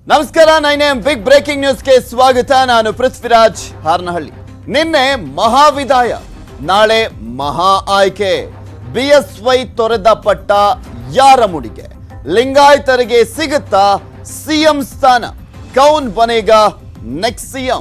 ನಮಸ್ಕಾರ 9am big breaking ನ್ಯೂಸ್ಗೆ ಸ್ವಾಗತ. ನಾನು ಪೃಥ್ವಿರಾಜ್ ಹಾರನಹಳ್ಳಿ. ನಿನ್ನೆ ಮಹಾವಿದಾಯ, ನಾಳೆ ಮಹಾ ಆಯ್ಕೆ. ಬಿಎಸ್ವೈ ತೊರೆದ ಪಟ್ಟ ಯಾರ ಮುಡಿಗೆ? ಲಿಂಗಾಯತರಿಗೆ ಸಿಗುತ್ತಾ ಸಿಎಂ ಸ್ಥಾನ? ಕೌನ್ ಬನೇಗಾ ನೆಕ್ಸ್ಟ್ ಸಿಎಂ?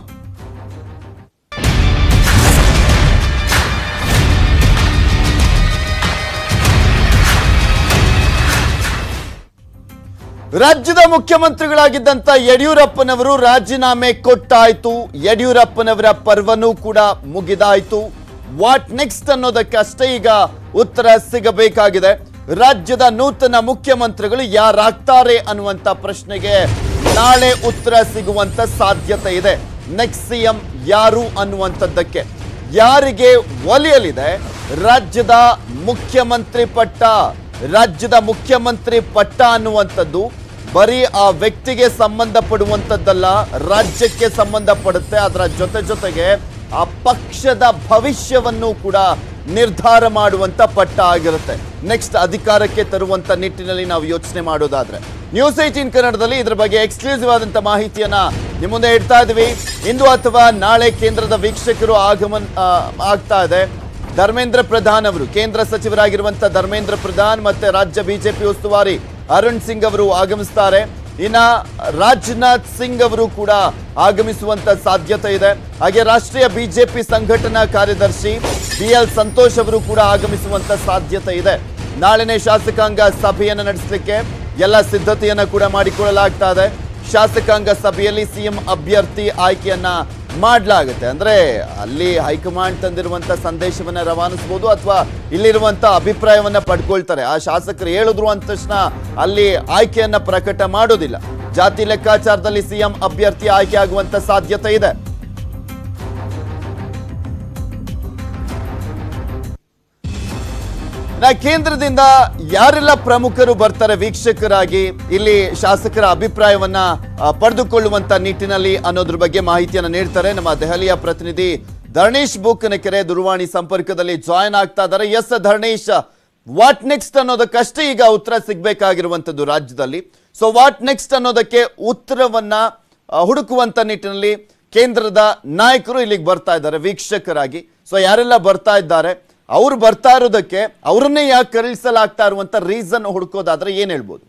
ರಾಜ್ಯದ ಮುಖ್ಯಮಂತ್ರಿಗಳಾಗಿದ್ದಂತ ಯಡಿಯೂರಪ್ಪನವರು ರಾಜೀನಾಮೆ ಕೊಟ್ಟಾಯ್ತು. ಯಡಿಯೂರಪ್ಪನವರ ಪರ್ವನೂ ಕೂಡ ಮುಗಿದಾಯ್ತು. ವಾಟ್ ನೆಕ್ಸ್ಟ್ ಅನ್ನೋದಕ್ಕಷ್ಟೇ ಈಗ ಉತ್ತರ ಸಿಗಬೇಕಾಗಿದೆ. ರಾಜ್ಯದ ನೂತನ ಮುಖ್ಯಮಂತ್ರಿಗಳು ಯಾರಾಗ್ತಾರೆ ಅನ್ನುವಂತ ಪ್ರಶ್ನೆಗೆ ನಾಳೆ ಉತ್ತರ ಸಿಗುವಂತ ಸಾಧ್ಯತೆ ಇದೆ. ನೆಕ್ಸ್ಟ್ ಸಿಎಂ ಯಾರು ಅನ್ನುವಂಥದ್ದಕ್ಕೆ ಯಾರಿಗೆ ಒಲಿಯಲಿದೆ ರಾಜ್ಯದ ಮುಖ್ಯಮಂತ್ರಿ ಪಟ್ಟ? ರಾಜ್ಯದ ಮುಖ್ಯಮಂತ್ರಿ ಪಟ್ಟ ಅನ್ನುವಂಥದ್ದು ಬರೀ ಆ ವ್ಯಕ್ತಿಗೆ ಸಂಬಂಧಪಡುವಂಥದ್ದಲ್ಲ, ರಾಜ್ಯಕ್ಕೆ ಸಂಬಂಧಪಡುತ್ತೆ. ಅದರ ಜೊತೆಗೆ ಆ ಪಕ್ಷದ ಭವಿಷ್ಯವನ್ನು ಕೂಡ ನಿರ್ಧಾರ ಮಾಡುವಂತ ಪಟ್ಟ ಆಗಿರುತ್ತೆ. ನೆಕ್ಸ್ಟ್ ಅಧಿಕಾರಕ್ಕೆ ತರುವಂತ ನಿಟ್ಟಿನಲ್ಲಿ ನಾವು ಯೋಚನೆ ಮಾಡೋದಾದ್ರೆ ನ್ಯೂಸ್ 18 ಕನ್ನಡದಲ್ಲಿ ಇದ್ರ ಬಗ್ಗೆ ಎಕ್ಸ್ಕ್ಲೂಸಿವ್ ಆದಂತ ಮಾಹಿತಿಯನ್ನ ನಿಮ್ಮ ಮುಂದೆ ಇಡ್ತಾ ಇದೀವಿ. ಇಂದು ಅಥವಾ ನಾಳೆ ಕೇಂದ್ರದ ವೀಕ್ಷಕರು ಆಗಮನ ಆಗ್ತಾ ಇದೆ. ಧರ್ಮೇಂದ್ರ ಪ್ರಧಾನ್ ಅವರು, ಕೇಂದ್ರ ಸಚಿವರಾಗಿರುವಂತಹ ಧರ್ಮೇಂದ್ರ ಪ್ರಧಾನ್ ಮತ್ತೆ ರಾಜ್ಯ ಬಿಜೆಪಿ ಉಸ್ತುವಾರಿ ಅರುಣ್ ಸಿಂಗ್ ಅವರು ಆಗಮಿಸ್ತಾರೆ. ಇನ್ನ ರಾಜನಾಥ್ ಸಿಂಗ್ ಅವರು ಕೂಡ ಆಗಮಿಸುವಂತ ಸಾಧ್ಯತೆ ಇದೆ. ಹಾಗೆ ರಾಷ್ಟ್ರೀಯ ಬಿಜೆಪಿ ಸಂಘಟನಾ ಕಾರ್ಯದರ್ಶಿ BL ಸಂತೋಷ್ ಅವರು ಕೂಡ ಆಗಮಿಸುವಂತ ಸಾಧ್ಯತೆ ಇದೆ. ನಾಳೆನೇ ಶಾಸಕಾಂಗ ಸಭೆಯನ್ನು ನಡೆಸಲಿಕ್ಕೆ ಎಲ್ಲ ಸಿದ್ಧತೆಯನ್ನ ಕೂಡ ಮಾಡಿಕೊಳ್ಳಲಾಗ್ತಾ ಇದೆ. ಶಾಸಕಾಂಗ ಸಭೆಯಲ್ಲಿ ಸಿಎಂ ಅಭ್ಯರ್ಥಿ ಆಯ್ಕೆಯನ್ನ ಮಾಡಲಾಗುತ್ತೆ. ಅಂದ್ರೆ ಅಲ್ಲಿ ಹೈಕಮಾಂಡ್ ತಂದಿರುವಂತ ಸಂದೇಶವನ್ನ ರವಾನಿಸಬಹುದು ಅಥವಾ ಇಲ್ಲಿರುವಂತ ಅಭಿಪ್ರಾಯವನ್ನ ಪಡ್ಕೊಳ್ತಾರೆ. ಆ ಶಾಸಕರು ಹೇಳಿದ್ರು ಅಂದ ತಕ್ಷಣ ಅಲ್ಲಿ ಆಯ್ಕೆಯನ್ನ ಪ್ರಕಟ ಮಾಡೋದಿಲ್ಲ. ಜಾತಿ ಲೆಕ್ಕಾಚಾರದಲ್ಲಿ ಸಿಎಂ ಅಭ್ಯರ್ಥಿ ಆಯ್ಕೆ ಆಗುವಂತ ಸಾಧ್ಯತೆ ಇದೆ. ಕೇಂದ್ರದಿಂದ ಯಾರೆಲ್ಲ ಪ್ರಮುಖರು ಬರ್ತಾರೆ ವೀಕ್ಷಕರಾಗಿ, ಇಲ್ಲಿ ಶಾಸಕರ ಅಭಿಪ್ರಾಯವನ್ನ ಪಡೆದುಕೊಳ್ಳುವಂತ ನಿಟ್ಟಿನಲ್ಲಿ ಅನ್ನೋದ್ರ ಬಗ್ಗೆ ಮಾಹಿತಿಯನ್ನ ನೀಡ್ತಾರೆ ನಮ್ಮ ದೆಹಲಿಯ ಪ್ರತಿನಿಧಿ ಧರ್ಣೇಶ್ ಬೂಕನಕೆರೆ ದೂರವಾಣಿ ಸಂಪರ್ಕದಲ್ಲಿ ಜಾಯಿನ್ ಆಗ್ತಾ ಇದ್ದಾರೆ. ಎಸ್ ಧರ್ಣೇಶ್, ವಾಟ್ ನೆಕ್ಸ್ಟ್ ಅನ್ನೋದಕ್ಕಷ್ಟೇ ಈಗ ಉತ್ತರ ಸಿಗ್ಬೇಕಾಗಿರುವಂತದ್ದು ರಾಜ್ಯದಲ್ಲಿ. ಸೊ ವಾಟ್ ನೆಕ್ಸ್ಟ್ ಅನ್ನೋದಕ್ಕೆ ಉತ್ತರವನ್ನ ಹುಡುಕುವಂತ ನಿಟ್ಟಿನಲ್ಲಿ ಕೇಂದ್ರದ ನಾಯಕರು ಇಲ್ಲಿಗೆ ಬರ್ತಾ ಇದ್ದಾರೆ ವೀಕ್ಷಕರಾಗಿ. ಸೊ ಯಾರೆಲ್ಲ ಬರ್ತಾ ಇದ್ದಾರೆ, ಅವ್ರು ಬರ್ತಾ ಇರೋದಕ್ಕೆ ಅವರನ್ನೇ ಯಾಕೆ ಕರೆಸಲಾಗ್ತಾ ಇರುವಂತ ರೀಸನ್ ಹುಡುಕೋದಾದ್ರೆ ಏನ್ ಹೇಳ್ಬೋದು?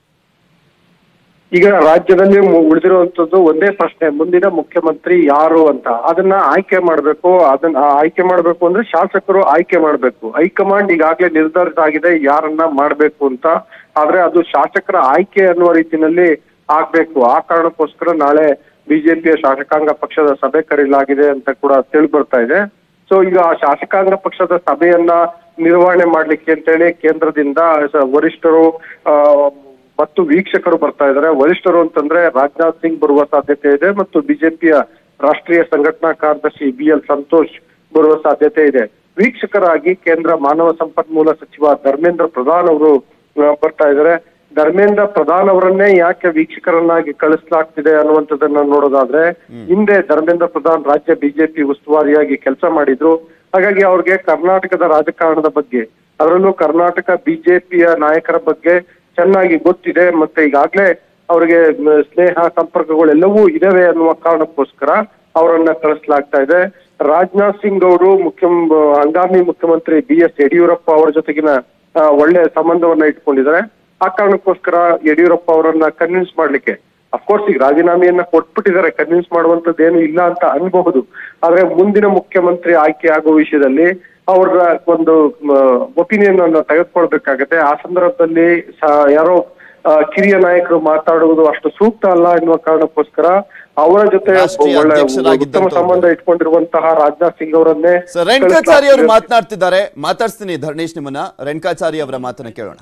ಈಗ ರಾಜ್ಯದಲ್ಲಿ ಉಳಿದಿರುವಂತದ್ದು ಒಂದೇ ಪ್ರಶ್ನೆ, ಮುಂದಿನ ಮುಖ್ಯಮಂತ್ರಿ ಯಾರು ಅಂತ. ಅದನ್ನ ಆಯ್ಕೆ ಮಾಡ್ಬೇಕು. ಅದನ್ನ ಆಯ್ಕೆ ಮಾಡ್ಬೇಕು ಅಂದ್ರೆ ಶಾಸಕರು ಆಯ್ಕೆ ಮಾಡ್ಬೇಕು. ಹೈಕಮಾಂಡ್ ಈಗಾಗಲೇ ನಿರ್ಧಾರಿತ ಆಗಿದೆ ಯಾರನ್ನ ಮಾಡ್ಬೇಕು ಅಂತ. ಆದ್ರೆ ಅದು ಶಾಸಕರ ಆಯ್ಕೆ ಅನ್ನುವ ರೀತಿಯಲ್ಲಿ ಆಗ್ಬೇಕು. ಆ ಕಾರಣಕ್ಕೋಸ್ಕರ ನಾಳೆ ಬಿಜೆಪಿಯ ಶಾಸಕಾಂಗ ಪಕ್ಷದ ಸಭೆ ಕರೆಯಲಾಗಿದೆ ಅಂತ ಕೂಡ ತಿಳಿ ಬರ್ತಾ ಇದೆ. ಸೊ ಈಗ ಶಾಸಕಾಂಗ ಪಕ್ಷದ ಸಭೆಯನ್ನ ನಿರ್ವಹಣೆ ಮಾಡ್ಲಿಕ್ಕೆ ಅಂತೇಳಿ ಕೇಂದ್ರದಿಂದ ವರಿಷ್ಠರು ಮತ್ತು ವೀಕ್ಷಕರು ಬರ್ತಾ ಇದ್ದಾರೆ. ವರಿಷ್ಠರು ಅಂತಂದ್ರೆ ರಾಜನಾಥ್ ಸಿಂಗ್ ಬರುವ ಸಾಧ್ಯತೆ ಇದೆ ಮತ್ತು ಬಿಜೆಪಿಯ ರಾಷ್ಟ್ರೀಯ ಸಂಘಟನಾ ಕಾರ್ಯದರ್ಶಿ BL ಸಂತೋಷ್ ಬರುವ ಸಾಧ್ಯತೆ ಇದೆ. ವೀಕ್ಷಕರಾಗಿ ಕೇಂದ್ರ ಮಾನವ ಸಂಪನ್ಮೂಲ ಸಚಿವ ಧರ್ಮೇಂದ್ರ ಪ್ರಧಾನ್ ಅವರು ಬರ್ತಾ ಇದ್ದಾರೆ. ಧರ್ಮೇಂದ್ರ ಪ್ರಧಾನ್ ಅವರನ್ನೇ ಯಾಕೆ ವೀಕ್ಷಕರನ್ನಾಗಿ ಕಳಿಸಲಾಗ್ತಿದೆ ಅನ್ನುವಂಥದ್ದನ್ನ ನೋಡೋದಾದ್ರೆ, ಹಿಂದೆ ಧರ್ಮೇಂದ್ರ ಪ್ರಧಾನ್ ರಾಜ್ಯ ಬಿಜೆಪಿ ಉಸ್ತುವಾರಿಯಾಗಿ ಕೆಲಸ ಮಾಡಿದ್ರು. ಹಾಗಾಗಿ ಅವ್ರಿಗೆ ಕರ್ನಾಟಕದ ರಾಜಕಾರಣದ ಬಗ್ಗೆ, ಅದರಲ್ಲೂ ಕರ್ನಾಟಕ ಬಿಜೆಪಿಯ ನಾಯಕರ ಬಗ್ಗೆ ಚೆನ್ನಾಗಿ ಗೊತ್ತಿದೆ. ಮತ್ತೆ ಈಗಾಗ್ಲೇ ಅವ್ರಿಗೆ ಸ್ನೇಹ ಸಂಪರ್ಕಗಳೆಲ್ಲವೂ ಇದಾವೆ ಅನ್ನುವ ಕಾರಣಕ್ಕೋಸ್ಕರ ಅವರನ್ನ ಕಳಿಸಲಾಗ್ತಾ ಇದೆ. ರಾಜನಾಥ್ ಸಿಂಗ್ ಅವರು ಹಂಗಾಮಿ ಮುಖ್ಯಮಂತ್ರಿ BS ಯಡಿಯೂರಪ್ಪ ಅವರ ಜೊತೆಗಿನ ಒಳ್ಳೆ ಸಂಬಂಧವನ್ನ ಇಟ್ಕೊಂಡಿದ್ದಾರೆ. ಆ ಕಾರಣಕ್ಕೋಸ್ಕರ ಯಡಿಯೂರಪ್ಪ ಅವರನ್ನ ಕನ್ವಿನ್ಸ್ ಮಾಡ್ಲಿಕ್ಕೆ, ಅಫ್ಕೋರ್ಸ್ ಈಗ ರಾಜೀನಾಮೆಯನ್ನ ಕೊಟ್ಬಿಟ್ಟಿದ್ದಾರೆ, ಕನ್ವಿನ್ಸ್ ಮಾಡುವಂತದ್ದು ಏನು ಇಲ್ಲ ಅಂತ ಅನ್ಬಹುದು. ಆದ್ರೆ ಮುಂದಿನ ಮುಖ್ಯಮಂತ್ರಿ ಆಯ್ಕೆ ಆಗುವ ವಿಷಯದಲ್ಲಿ ಅವರ ಒಂದು ಒಪಿನಿಯನ್ ಅನ್ನ ತೆಗೆದುಕೊಳ್ಬೇಕಾಗತ್ತೆ. ಆ ಸಂದರ್ಭದಲ್ಲಿ ಯಾರೋ ಕಿರಿಯ ನಾಯಕರು ಮಾತಾಡುವುದು ಅಷ್ಟು ಸೂಕ್ತ ಅಲ್ಲ ಎನ್ನುವ ಕಾರಣಕ್ಕೋಸ್ಕರ ಅವರ ಜೊತೆ ಒಳ್ಳೆ ಉತ್ತಮ ಸಂಬಂಧ ಇಟ್ಕೊಂಡಿರುವಂತಹ ರಾಜನಾಥ್ ಸಿಂಗ್ ಅವರನ್ನೇ ರೇಣುಕಾಚಾರ್ಯ ಅವರು ಮಾತನಾಡ್ತಿದ್ದಾರೆ. ಮಾತಾಡ್ತೀನಿ ಧರ್ಣೇಶ್ ನಿಮ್ಮನ್ನ. ರೇಣುಕಾಚಾರ್ಯ ಅವರ ಮಾತನ್ನ ಕೇಳೋಣ.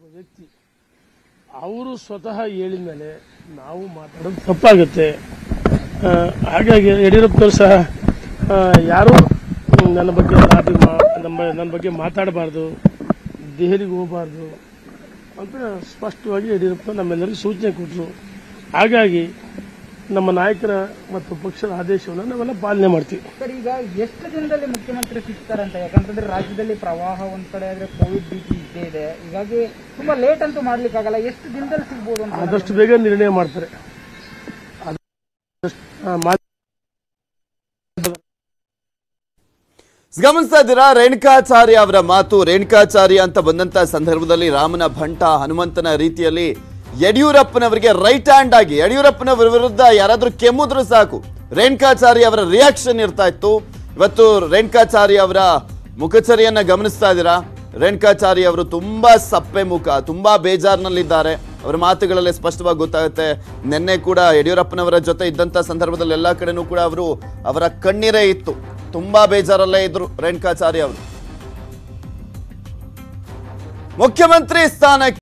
ಅವರು ಸ್ವತಃ ಹೇಳಿದ ಮೇಲೆ ನಾವು ಮಾತಾಡೋದು ತಪ್ಪಾಗುತ್ತೆ. ಹಾಗಾಗಿ ಯಡಿಯೂರಪ್ಪನವರು ಸಹ ಯಾರು ನನ್ನ ಬಗ್ಗೆ ಮಾತಾಡಬಾರ್ದು, ದೆಹಲಿಗೆ ಹೋಗಬಾರ್ದು ಅಂತ ಸ್ಪಷ್ಟವಾಗಿ ಯಡಿಯೂರಪ್ಪ ನಮ್ಮೆಲ್ಲರಿಗೂ ಸೂಚನೆ ಕೊಟ್ಟರು. ಹಾಗಾಗಿ ನಮ್ಮ ನಾಯಕರ ಮತ್ತು ಪಕ್ಷದ ಆದೇಶವನ್ನು ನಾವೆಲ್ಲ ಪಾಲನೆ ಮಾಡ್ತೀವಿ. ಸರ್, ಈಗ ಎಷ್ಟು ದಿನದಲ್ಲಿ ಮುಖ್ಯಮಂತ್ರಿ ಸಿಗ್ತಾರಂತ? ಯಾಕಂತಂದ್ರೆ ರಾಜ್ಯದಲ್ಲಿ ಪ್ರವಾಹ ಒಂದ್ ಕಡೆ ಆದ್ರೆ ಕೋವಿಡ್ ಭೀತಿ ಇದ್ದೇ ಇದೆ. ಹೀಗಾಗಿ ತುಂಬಾ ಲೇಟ್ ಅಂತೂ ಮಾಡ್ಲಿಕ್ಕಾಗಲ್ಲ. ಎಷ್ಟು ದಿನದಲ್ಲಿ ಸಿಗ್ಬೋದು ಅಂತ? ಆದಷ್ಟು ಬೇಗ ನಿರ್ಣಯ ಮಾಡ್ತಾರೆ. ಗಮನಿಸ್ತಾ ಇದ್ದೀರಾ ರೇಣುಕಾಚಾರ್ಯ ಅವರ ಮಾತು. ರೇಣುಕಾಚಾರ್ಯ ಅಂತ ಬಂದಂತ ಸಂದರ್ಭದಲ್ಲಿ ರಾಮನ ಭಂಟ ಹನುಮಂತನ ರೀತಿಯಲ್ಲಿ ಯಡಿಯೂರಪ್ಪನವರಿಗೆ ರೈಟ್ ಹ್ಯಾಂಡ್ ಆಗಿ ಯಡಿಯೂರಪ್ಪನವರ ವಿರುದ್ಧ ಯಾರಾದ್ರೂ ಕೆಮ್ಮಿದ್ರು ಸಾಕು ರೇಣುಕಾಚಾರ್ಯ ಅವರ ರಿಯಾಕ್ಷನ್ ಇರ್ತಾ ಇತ್ತು. ಇವತ್ತು ರೇಣುಕಾಚಾರ್ಯ ಅವರ ಮುಖಚರಿಯನ್ನ ಗಮನಿಸ್ತಾ ಇದ್ದೀರಾ. ರೇಣುಕಾಚಾರ್ಯ ಅವರು ತುಂಬಾ ಸಪ್ಪೆ ಮುಖ, ತುಂಬಾ ಬೇಜಾರಿನಲ್ಲಿದ್ದಾರೆ. ಅವರ ಮಾತುಗಳಲ್ಲಿ ಸ್ಪಷ್ಟವಾಗಿ ಗೊತ್ತಾಗುತ್ತೆ. ನಿನ್ನೆ ಕೂಡ ಯಡಿಯೂರಪ್ಪನವರ ಜೊತೆ ಇದ್ದಂತ ಸಂದರ್ಭದಲ್ಲಿ ಎಲ್ಲಾ ಕಡೆನೂ ಕೂಡ ಅವರ ಕಣ್ಣೀರೇ ಇತ್ತು. ತುಂಬಾ ಬೇಜಾರಲ್ಲೇ ಇದ್ರು ರೇಣುಕಾಚಾರ್ಯ ಅವರು. ಮುಖ್ಯಮಂತ್ರಿ ಸ್ಥಾನಕ್ಕೆ